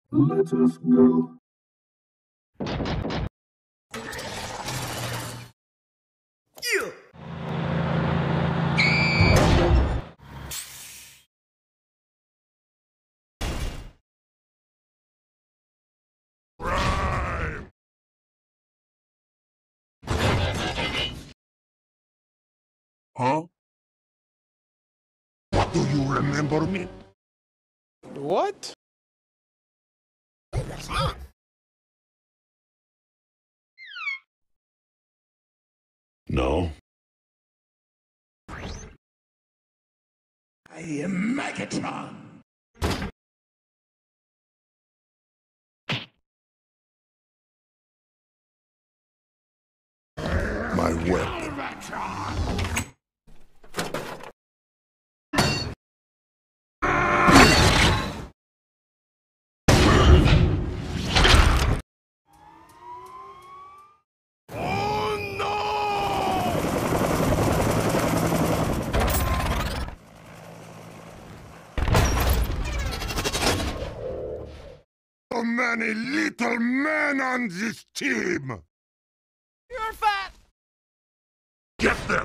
Let us go. Yeah. Huh? Do you remember me? What? No. I am Megatron. My weapon. Oh no! So many little men on this team! You're fat! Get them!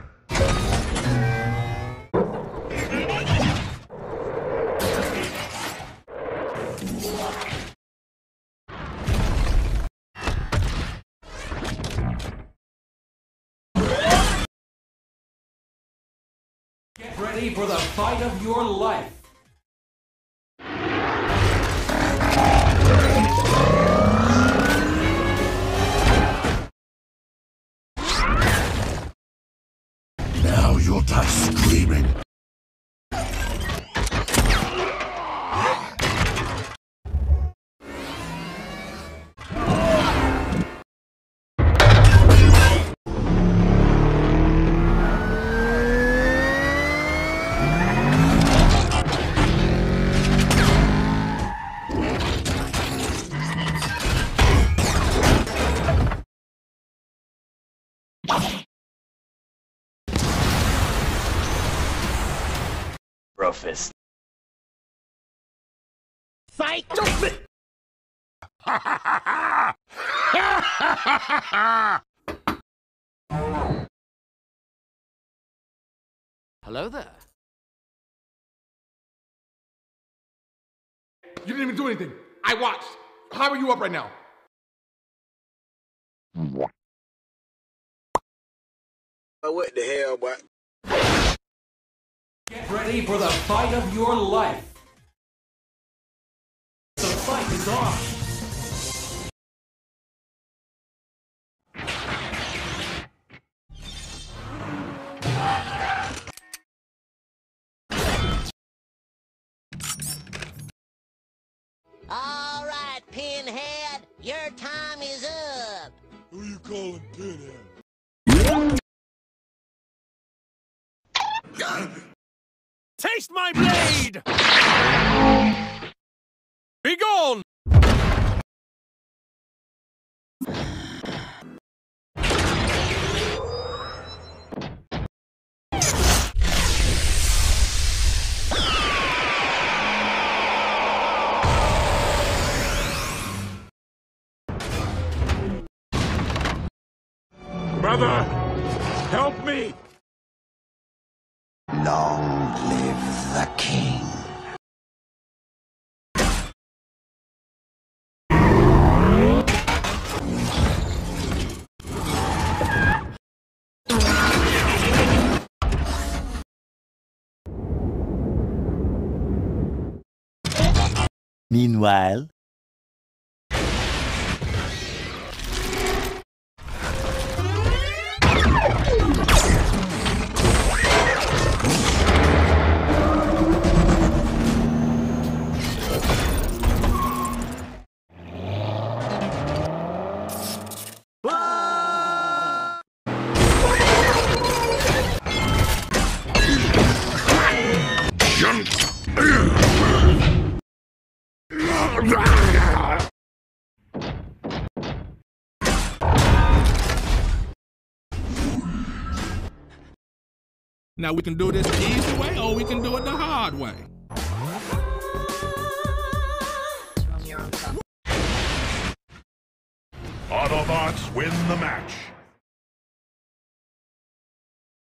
Get ready for the fight of your life. Now you'll die screaming. Brofist. Fight! Don't me! Hello there. You didn't even do anything. I watched. How are you up right now? What the hell, boy? Get ready for the fight of your life. The fight is on. All right, Pinhead, your time is up. Who you calling Pinhead? Taste my blade! Be gone! Brother, help me! Long live the king. Meanwhile, Now we can do this the easy way or we can do it the hard way. Autobots win the match.